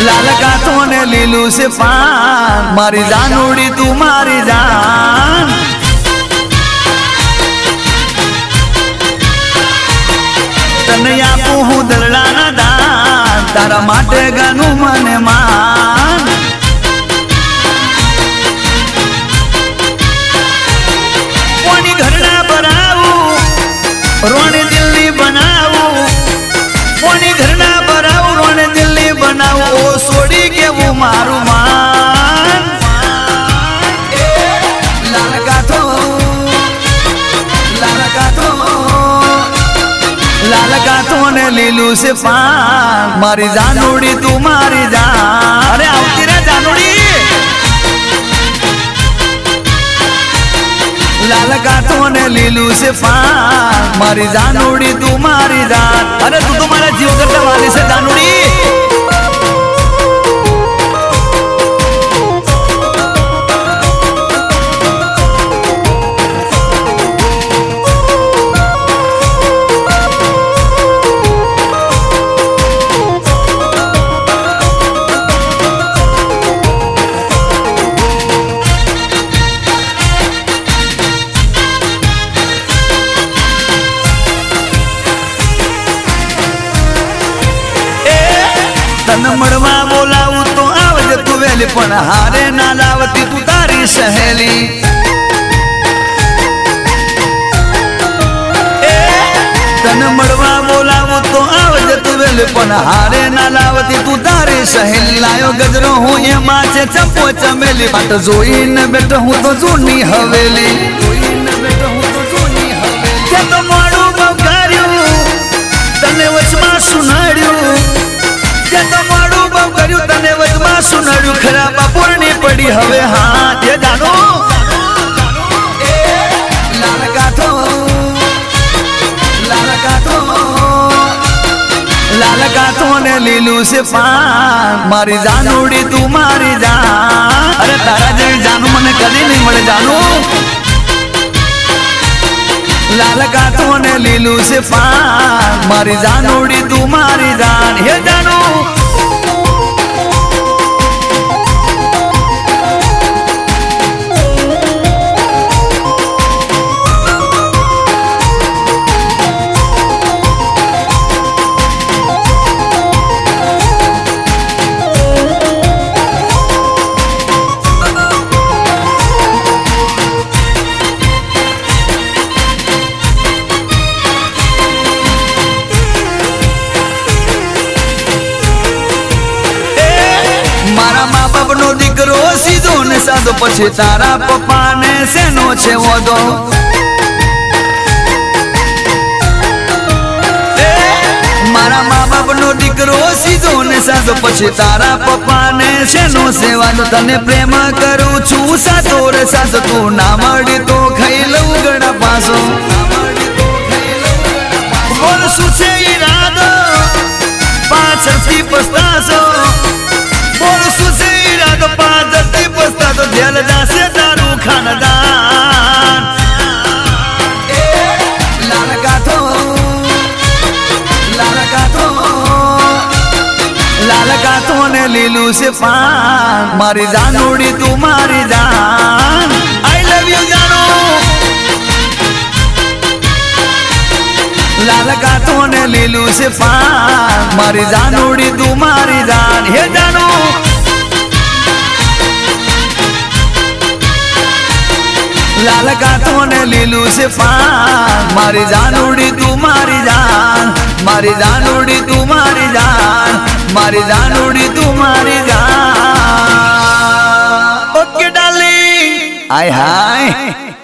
लाल गाथों ने लीलू से पान मारी जान उड़ी तू मारी जान तने आपू हूँ दलड़ा ना दान तारा माटे गानू मने मान कोनी घर ना बनाऊ रोने दिल्ली बनाऊ कोनी घर ना बनाऊ रोने दिल्ली बनाऊ ओ सोड़ी के वो मारू मान लाल गाथों ने लीलू से पान मारी जान उड़ी तू मारी जान अरे आवती रे जानूड़ी लाल गाथों ने लीलू से पान मारी जान उड़ी तू मारी जान अरे तू तुम्हारा जीव करता वाली से जानूड़ी तन मड़वा बोलाऊ तो आवज तू वेली पण हारे ना लावती तू तारी सहेली तन मड़वा बोलाऊ तो आवज तू वेली पण हारे ना लावती तू तारी सहेली लायो गजरो हूँ ये माचे चंपो चमेली बाट जोई न बैठो हूँ तो जूनी हवेली तो मारू बगारू तने वचमा सुनाड़ू तने वचमा सुनाड़ू खरा बापुरनी पड़ी हवे हाँ ये जानो लाल गाथों ने लीलू से पान मारी जान उड़ी तू मारी जान अरे तारा जी जानू मने कदी नहीं मरे जानू लाल गाथों ने लीलू से पान मारी जान उड़ी तू मारी जान हे जानू मारा माँ बाप नो दीकरो सीधो ने साधो पछे तारा पप्पा ने सेनो छे वोदो मारा माँ बाप नो दीकरो सीधो ने साधो पछे तारा पप्पा ने सेनो सेवा दो तने प्रेम करू छू साधो रे साधो तू ना मड़ी तो खाई लऊ गड़ा पासो बोल सुचे इरादो पाछळथी पछतासो बोल सुसे इरादो पाछळथी पछतासो ध्यान दासे दारू खानदान लाल गाथों ने लीलू से पान मारी जान उड़ी तू मारी जान आई लव यू जानू लाल गाथों ने लीलू से पान मारी जान उड़ी तू मारी जान हे जानू लाल गाथों ने लीलू से पान मारी जान उड़ी तू मारी जान मारी जान उड़ी तू मारी जान मारी जान उड़ी तू मारी जान ओके डार्लिंग हाय हाय